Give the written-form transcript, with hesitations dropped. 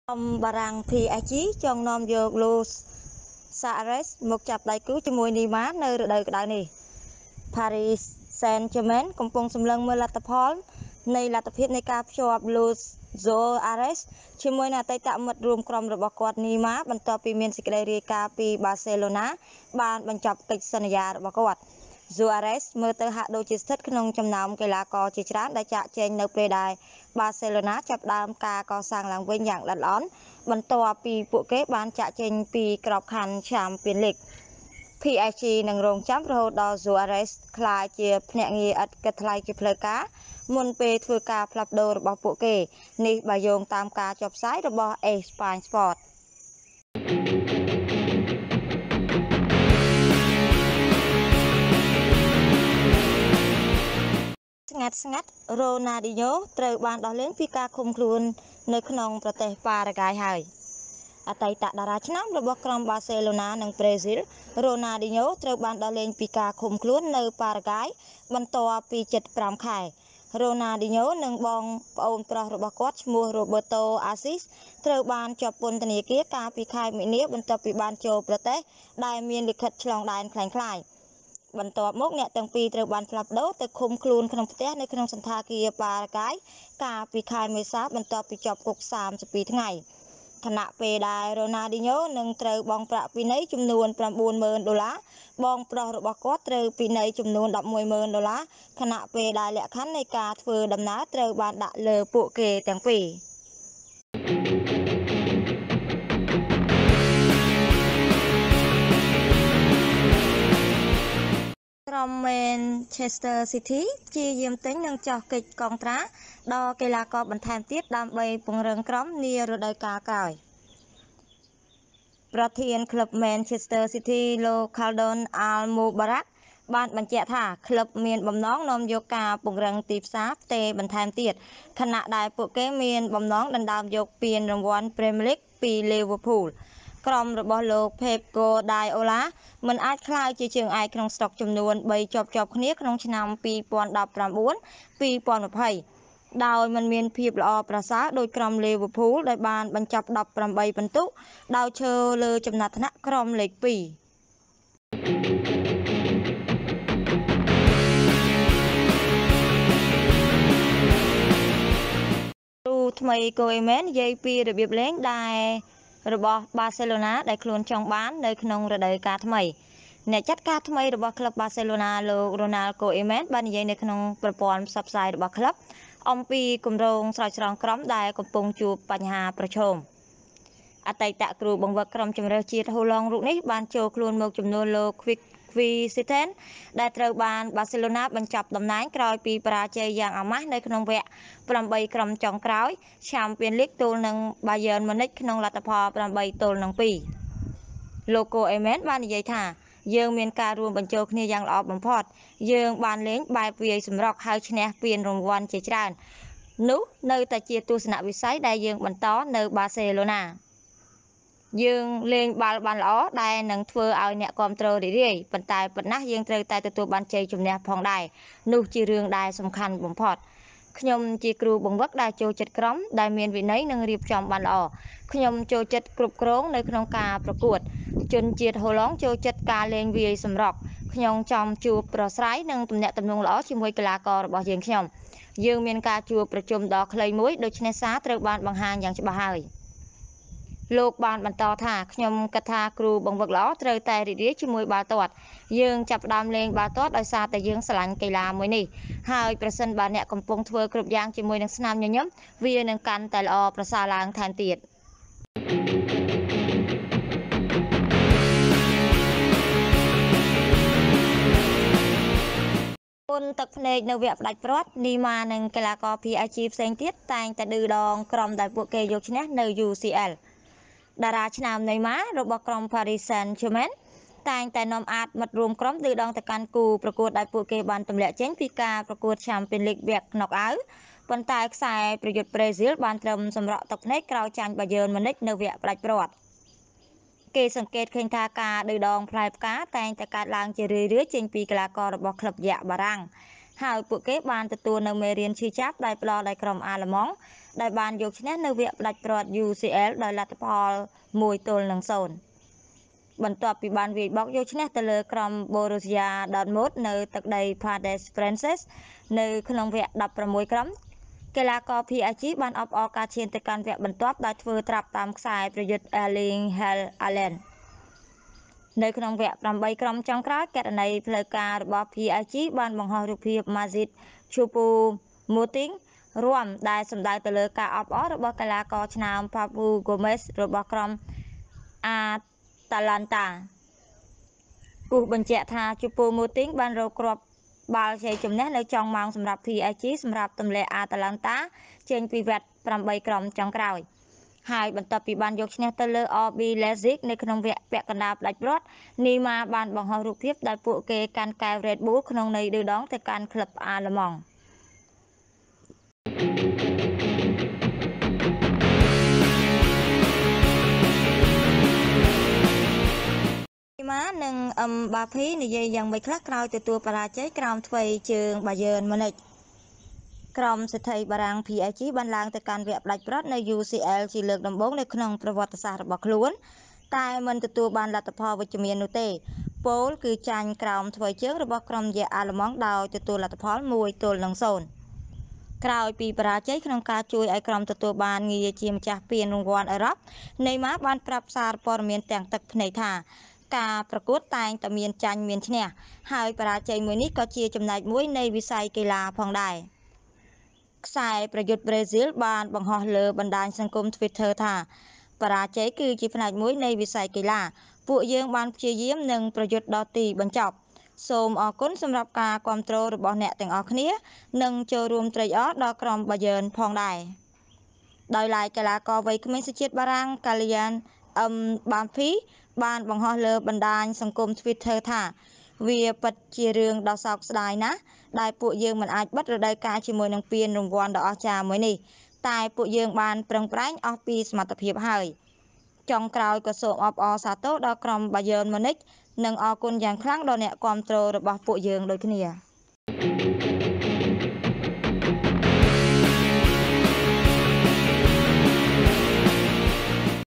បារាំង PSG ចងនាំយកលូសាអេរេសមកចាប់ដៃគូជាមួយនីម៉ានៅរដូវក្តៅនេះ Paris Saint-Germain កំពុងសម្លឹងមើលលទ្ធផលនៃលទ្ធភាពនៃការភ្ជាប់លូសូអារេសជាមួយនឹងអតីតមិត្តរួមក្រុមរបស់គាត់នីម៉ាបន្ទាប់ពីមានសេចក្តីរាយការណ៍ពីបាសេឡូណាបានបញ្ចប់កិច្ចសន្យារបស់គាត់សូអារេសមើលទៅហាក់ដូចជាស្ថិតក្នុងចំណោមកីឡាករជាច្រើនដែលចាក់ចែងនៅពេលដែលបាសេឡូណាចាប់ផ្ដើមការកសាងឡើងវិញយ៉ាងល្អិតល្អន់បន្ទាប់ពីពួកគេបានចាក់ចេញពីក្របខ័ណ្ឌ Champions League PSG នឹងរងចាំរហូតដល់ Suarez ក្លាយជាភ្នាក់ងារឥតគិតថ្លៃជាផ្លូវការមុនពេលធ្វើការផ្លាស់ប្ដូររបស់ពួកគេនេះបើយោងតាមការចុះផ្សាយរបស់ Khmer Sport ស្ងាត់ Ronaldinho ត្រូវបានដោះលែងពីការឃុំខ្លួននៅក្នុងប្រទេសប៉ារ៉ាហ្គាយហើយអតីតតារាឆ្នាំរបស់ក្រុមបាសេឡូណានិងប្រេស៊ីល Ronaldinho ត្រូវបានដោះលែងពីការឃុំខ្លួននៅប៉ារ៉ាហ្គាយបន្ទាប់ពី75ខែ Ronaldinho និងបងប្អូនប្រុសរបស់គាត់ឈ្មោះ Roberto Assis ត្រូវបានជាប់ពន្ធនាគារកាលពីខែមីនាបន្ទាប់ពីបានចូលប្រទេសដែលមានលិខិតឆ្លងដែនคล้ายៗបន្ទាប់មកអ្នកទាំងពីរត្រូវបានផ្លាស់ប្ដូរទៅឃុំខ្លួនក្នុងផ្ទះនៅក្នុងសន្តាគារប៉ារ៉ាហ្គាយកាលពីខែមេសាបន្ទាប់ពីជាប់គុក32ថ្ងៃខណៈពេលដែល Ronaldinho នឹងត្រូវបង់ប្រាក់ពិន័យចំនួន$90,000បងប្រុសរបស់គាត់ត្រូវពិន័យចំនួន$10,000ខណៈពេលដែលលក្ខខណ្ឌនៃការធ្វើដំណើរត្រូវបានដាក់លើពួកគេទាំងពីរក្រុម Manchester City ព្យាយាមទិញនិងចោះកិច្ចកងត្រាដល់កីឡាករបន្ថែមទៀតដើម្បីពង្រឹងក្រុមនារដូវកាលក្រោយប្រធានក្លឹប Manchester City លោក Khaldon Al-Mubarak បានបញ្ជាក់ថាក្លឹបមានបំណងនាំយកការពង្រឹងទីផ្សារផ្ទេរបន្ថែមទៀតខណៈដែលពួកគេមានបំណងដណ្ដើមយកពានរង្វាន់ Premier League ពី Liverpool ក្រុមរបស់លោក Pep Guardiola មិនអាចក្លាយជាជើងឯកក្នុងស្តុកចំនួន3ជាប់គ្នាក្នុងឆ្នាំ2019-2020ដោយมันមានភាពល្អប្រសើរដោយក្រុម Liverpool ដែលបានបញ្ចប់18ពិន្ទុដោយឈរលើចំណាត់ថ្នាក់ក្រុមលេខ2ថ្មីកូអេមែននិយាយពីរបៀបលេងដែលរបស់បាសេឡូណាដែលខ្លួនចង់បាននៅក្នុងរដូវកាលថ្មីអ្នកចាត់ការថ្មីរបស់ក្លឹបបាសេឡូណាលោក Ronald Koeman បាននិយាយនៅក្នុងប្រព័ន្ធផ្សព្វផ្សាយរបស់ក្លឹបអំពីគម្រោងស្រោចស្រង់ក្រុមដែលកំពុងជួបបញ្ហាប្រឈមអតីតគ្រូបង្វឹកក្រុមជម្រើសជាតិហូឡុងរូបនេះបានចូលខ្លួនមកចំនួនលោក Vicente ដែលត្រូវបានបាសេឡូណាបញ្ចប់តំណែងក្រោយពីបរាជ័យយ៉ាងអាម៉ាស់នៅក្នុងវគ្គ8ក្រុមចុងក្រោយ Champions League ទល់នឹង Bayern Munich ក្នុងលទ្ធផល8-2លោក Koeman បាននិយាយថាយើងមានការរួមបញ្ចូលគ្នាយ៉ាងល្អបំផុតយើងបានលេងបែបវាយសម្រុកហើយឈ្នះពានរង្វាន់ជាច្រើននោះនៅតែជាទស្សនវិស័យដែលយើងបន្តនៅបាសេឡូណាយើងលេងបាល់បានល្អដែលនឹងធ្វើឲ្យអ្នកគាំទ្ររីករាយប៉ុន្តែប៉ុណ្ណាយើងត្រូវតែទទួលបានជ័យជំនះផងដែរនោះជារឿងដែលសំខាន់បំផុតខ្ញុំជាគ្រូបង្វឹកដែលចូលចិត្តក្រុមដែលមានវិន័យនិងរៀបចំបានល្អខ្ញុំចូលចិត្តគ្រប់គ្រងនៅក្នុងការប្រកួតជនជាតិហូឡុងចូលចិត្តការលេងវាយសម្រុកខ្ញុំចង់ជួបប្រស្រ័យនិងទំនាក់ទំនងល្អជាមួយកីឡាកររបស់យើងមានការជួបប្រជុំដ៏ខ្លីមួយដូច្នេះសារត្រូវបានបង្ហាញយ៉ាងច្បាស់ហើយលោកបានបន្តថាខ្ញុំគិតថាគ្រូបង្វឹកល្អត្រូវតែរីករាយជាមួយបាល់ទាត់យើងចាប់ផ្ដើមលេងបាល់ទាត់ដោយសារតែយើងស្រឡាញ់កីឡាមួយនេះហើយប្រសិនបើអ្នកកំពុងធ្វើគ្រប់យ៉ាងជាមួយនឹងស្នាមញញឹមវានឹងកាន់តែល្អប្រសើរឡើងថែមទៀតពុនទឹកភ្នែកនៅវគ្គផ្ដាច់ព្រាត់នីម៉ានិងកីឡាករ PSG ផ្សេងទៀតតែងតែឌឺដងក្រុមដែលពួកគេយកឈ្នះនៅ UCL តារាឆ្នាំណេម៉ារបស់ក្រុម Paris Saint-Germain តែងតែនាំអាតមិត្តរួមក្រុមឌឺដងទៅកាន់គូប្រកួតដែលពួកគេបានទម្លាក់ចេញពីការប្រកួត Champions League វគ្គ Knock-out ប៉ុន្តែខ្សែប្រយុទ្ធប្រេស៊ីលបានត្រឹមសម្រក់ទឹកភ្នែកក្រោយចាញ់ Bayern Munich នៅវគ្គផ្ដាច់ព្រាត់គេសង្កេតឃើញថាការឌឺដងផ្លែផ្កាតែងតែកើតឡើងជារឿយៗចេញពីកីឡាកររបស់ក្លឹបយ៉ាក់បារាំងហើយពួកគេបានទទួលនៅមេរៀនឈឺចាប់ដែលផ្ដល់ដោយក្រុមអាល្លឺម៉ង់ដែលបានយកឈ្នះនៅវគ្គផ្ដាច់ព្រ័ត្រ UCL ដោយលទ្ធផល1-0 បន្ទាប់ពីបានវាយបោកយកឈ្នះទៅលើក្រុម Borussia Dortmund នៅទឹកដី Paris France នៅក្នុងវគ្គ16ក្រុមកីឡាករ PSG បានអបអរការឈានទៅកាន់វគ្គបន្ទាប់ដោយធ្វើត្រាប់តាមខ្សែប្រយុទ្ធ Erling Haaland នៅក្នុងវគ្គ8ក្រុមចុងក្រោយករណីផ្លូវការរបស់ PSG បានបង្ហោះរូបភាព Majid Choupo-Moting រួមដែលសំដៅទៅលើការអបអររបស់កីឡាករឆ្នើម Papu Gomez របស់ក្រុម Atalanta គូសបញ្ជាក់ថា Choupo-Moting បានរកគ្រាប់បាល់ជ័យជំនះនៅចុងម៉ោងសម្រាប់ PSG សម្រាប់ទម្លាក់ Atalanta ចេញពីវគ្គ8ក្រុមចុងក្រោយហើយបន្ទាប់ពីបានយកឈ្នះទៅលើ RB Leipzig នៅក្នុងវគ្គពាក់កណ្ដាលផ្ដាច់ព្រ័ត្រនីម៉ាបានបង្ហោះរូបភាពដែលពួកគេកាន់កែវ Red Bull ក្នុងន័យឌឺដងទៅកាន់ក្លឹបអាល្លឺម៉ង់នីម៉ានិងអឹមបាភីនិយាយយ៉ាងម៉េចខ្លះក្រោយទទួលបរាជ័យក្រោមថ្វីជើងBayern Munichក្រុមសេដ្ឋីបារាំង PSG បានឡើងទៅកាន់វគ្គផ្ដាច់ព្រ័ត្រនៅ UCL ជាលើកដំបូងនៅក្នុងប្រវត្តិសាស្ត្ររបស់ខ្លួនតែមិនទទួលបានលទ្ធផលវិជ្ជមាននោះទេពលគឺចាញ់ក្រោមថ្វីជើងរបស់ក្រុមយក្សអាល្លឺម៉ង់ដោយទទួលលទ្ធផល1-0ក្រោយពីបរាជ័យក្នុងការជួយឲ្យក្រុមទទួលបានងារជាម្ចាស់ពានរង្វាន់អឺរ៉ុបណេម៉ាបានប្រាប់សារព័ត៌មានទាំងទឹកភ្នែកថាការប្រកួតតែងតែមានចាញ់មានឈ្នះហើយបរាជ័យមួយនេះក៏ជាចំណែកមួយនៃវិស័យកីឡាផងដែរខ្សែប្រយុទ្ធប្រេស៊ីលបានបង្ហោះលើបណ្ដាញសង្គម Twitter ថាបរាជ័យគឺជាផ្នែកមួយនៃវិស័យកីឡាពួកយើងបានព្យាយាមនិងប្រយុទ្ធដល់ទីបញ្ចប់សូមអរគុណសម្រាប់ការគាំទ្ររបស់អ្នកទាំងអស់គ្នានិងចូលរួមត្រេកអរដល់ក្រុម Bayern ផងដែរដោយឡែកកីឡាករវ័យក្មេងសញ្ជាតិបារាំង Kylian Mbappé បានបង្ហោះលើបណ្ដាញសង្គម Twitter ថាវាពិតជារឿងដ៏សោកស្ដាយណាស់ដែលពួកយើងមិនអាចបិទរដូវកាលជាមួយនឹងពានរង្វាន់ដ៏អស្ចារ្យមួយនេះតែពួកយើងបានប្រឹងប្រែងអស់ពីសមត្ថភាពហើយចុងក្រោយក៏សូមអបអរសាទរដល់ក្រុម Bayern Munich និងអរគុណយ៉ាងខ្លាំងដល់អ្នកគាំទ្ររបស់ពួកយើងដូចគ្នា